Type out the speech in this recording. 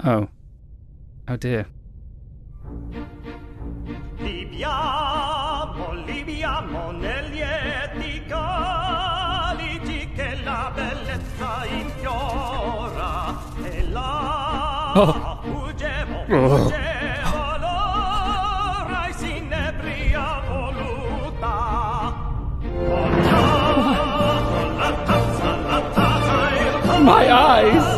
Oh. Oh dear. Libiamo negli eti calici che la bellezza infiora e la fuggevo l'ora e s'inebria voluta. My eyes!